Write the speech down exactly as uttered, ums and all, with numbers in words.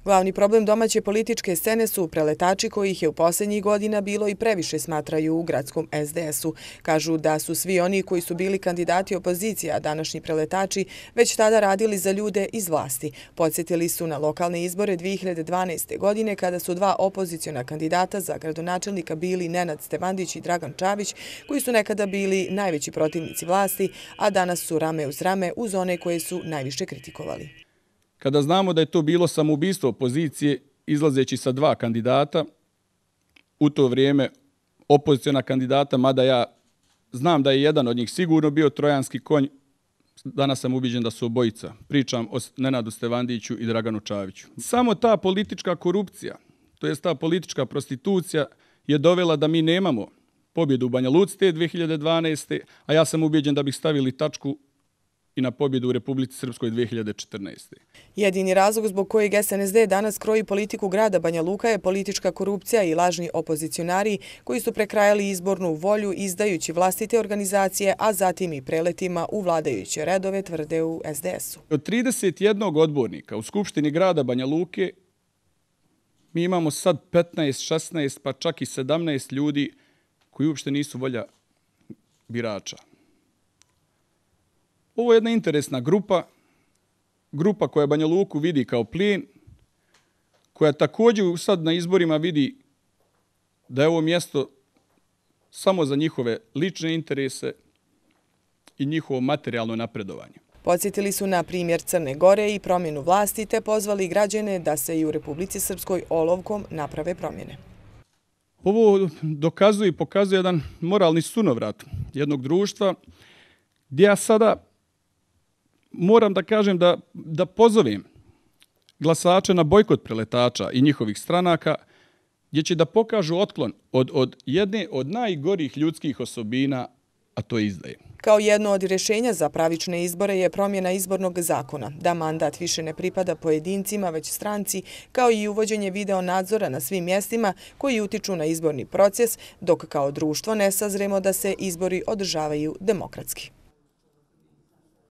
Glavni problem domaće političke scene su preletači kojih je u posljednjih godina bilo i previše, smatraju u gradskom es de esu. Kažu da su svi oni koji su bili kandidati opozicije, a današnji preletači, već tada radili za ljude iz vlasti. Podsjetili su na lokalne izbore dvije hiljade dvanaeste. godine kada su dva opoziciona kandidata za gradonačelnika bili Nenad Stevandić i Dragan Čavić, koji su nekada bili najveći protivnici vlasti, a danas su rame uz rame uz one koje su najviše kritikovali. Kada znamo da je to bilo samoubistvo opozicije izlazeći sa dva kandidata, u to vrijeme opoziciona kandidata, mada ja znam da je jedan od njih sigurno bio trojanski konj, danas sam ubiđen da su obojica. Pričam o Nenadu Stevandiću i Draganu Čaviću. Samo ta politička korupcija, to jest ta politička prostitucija, je dovela da mi nemamo pobjedu u Banja Luci te dvije hiljade dvanaeste. a ja sam ubiđen da bih stavili tačku i na pobjedu u Republici Srpskoj dvije hiljade četrnaeste. Jedini razlog zbog kojeg es en es de danas kroji politiku grada Banja Luka je politička korupcija i lažni opozicionari koji su prekrajali izbornu volju izdajući vlastite organizacije, a zatim i preletima u vladajuće redove, tvrde u es de esu. Od trideset jednog odbornika u Skupštini grada Banja Luke mi imamo sad petnaest, šesnaest pa čak i sedamnaest ljudi koji uopšte nisu volja birača. Ovo je jedna interesna grupa, grupa koja Banja Luku vidi kao plijen, koja također sad na izborima vidi da je ovo mjesto samo za njihove lične interese i njihovo materijalno napredovanje. Podsjetili su na primjer Crne Gore i promjenu vlasti, te pozvali građane da se i u Republici Srpskoj olovkom naprave promjene. Ovo dokazuje i pokazuje jedan moralni sunovrat jednog društva gdje ja sada moram da kažem da, da pozovem glasače na bojkot preletača i njihovih stranaka, gdje će da pokažu otklon od, od jedne od najgorih ljudskih osobina, a to je izdaje. Kao jedno od rješenja za pravične izbore je promjena izbornog zakona, da mandat više ne pripada pojedincima, već stranci, kao i uvođenje video nadzora na svim mjestima koji utiču na izborni proces, dok kao društvo ne sazremo da se izbori održavaju demokratski.